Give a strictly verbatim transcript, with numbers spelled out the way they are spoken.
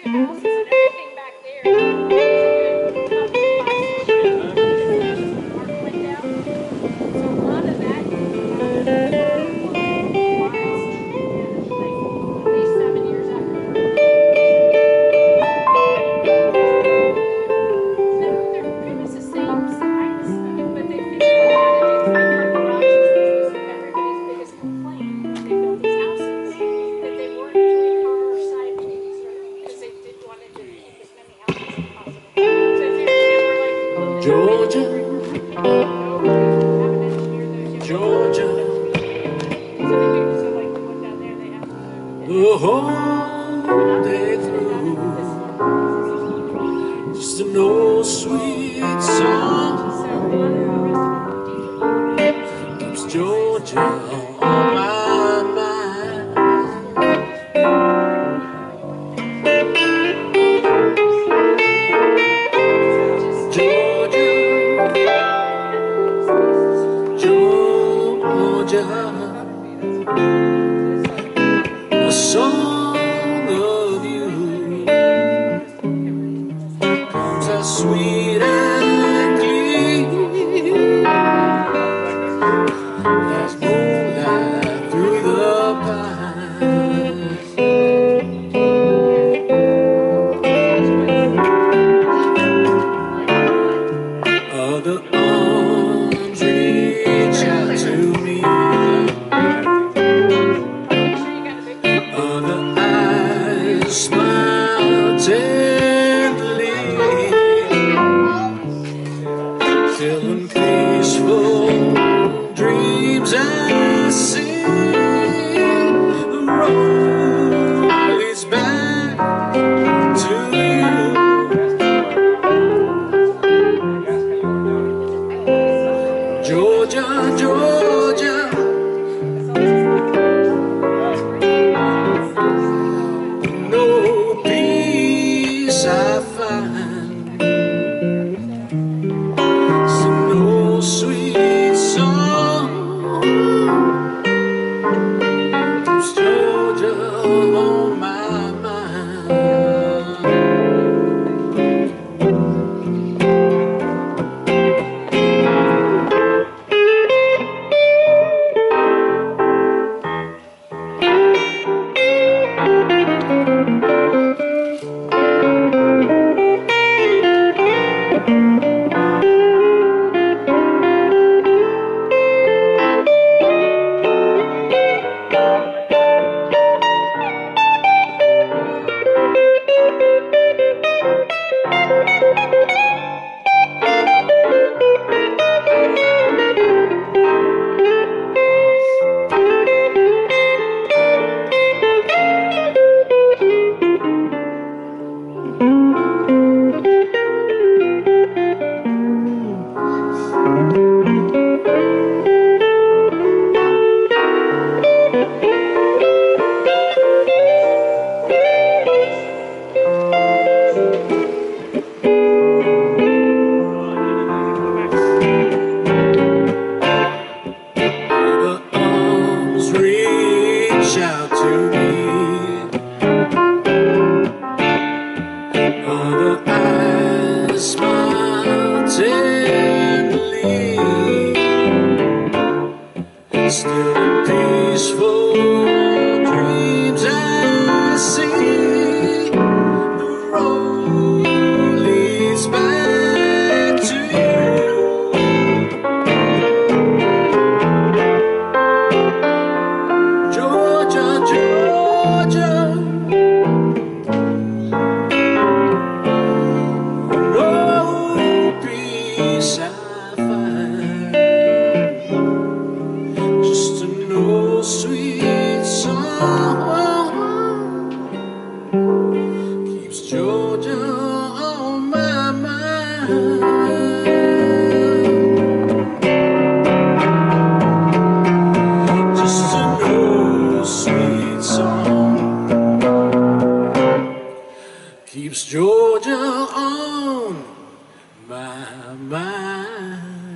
Georgia, Georgia, the whole day through, just an old sweet song keeps Georgia on my mind. A song of you comes as sweet and clear as moonlight through the pines. Other arms reach out to me. Smile tenderly, filling peaceful dreams. I see the road leads back to you. Georgia, Georgia, I find some old sweet song keeps Georgia on my mind. Out to me, other eyes smile tenderly, still in peaceful dreams. I see the road leads back to you. Georgia, Georgia, no peace I find, just an old sweet song keeps Georgia on my mind. Just an old sweet song keeps Georgia on my mind.